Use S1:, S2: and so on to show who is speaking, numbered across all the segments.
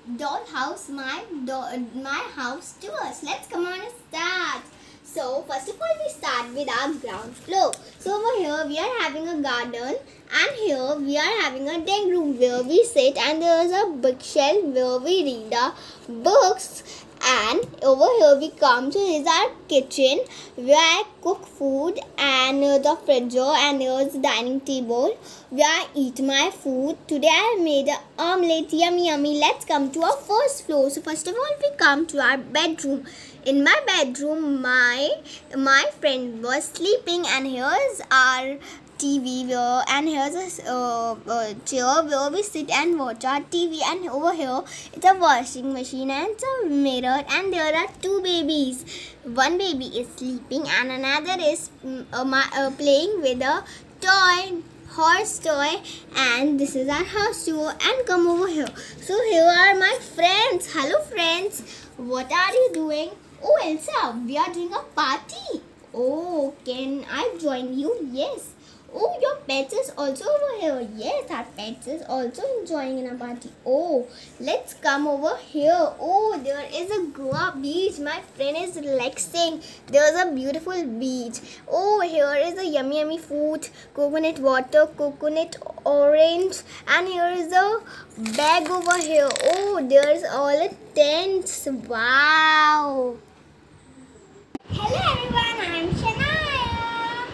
S1: dollhouse, my house tours. Let's come on and start. So first of all, we start with our ground floor. So over here we are having a garden, and here we are having a den room where we sit, and there is a bookshelf where we read our books. And over here we come to is our kitchen where I cook food, and the fridge, and here's the dining table where I eat my food. Today I made an omelette, yummy yummy. Let's come to our first floor. So first of all we come to our bedroom. In my bedroom my friend was sleeping, and here's our TV and here's a chair where we sit and watch our TV, and over here it's a washing machine and it's a mirror, and there are two babies. One baby is sleeping and another is playing with a horse toy, and this is our house tour. And come over here. So here are my friends. Hello friends, what are you doing? Oh Elsa, we are doing a party. Oh, can I join you? Yes. Oh, your pets is also over here. Yes, our pets is also enjoying in a party. Oh, let's come over here. Oh, there is a Goa beach. My friend is relaxing. There's a beautiful beach. Oh, here is a yummy yummy food. Coconut water, coconut orange. And here is a bag over here. Oh, there's all a tents. Wow. Hello everyone, I am Shania.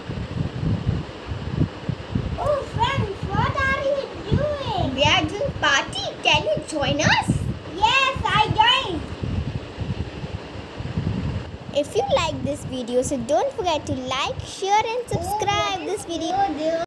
S1: Oh friends, what are you doing? We are doing party. Can you join us? Yes, I join. If you like this video, so don't forget to like, share and subscribe this video.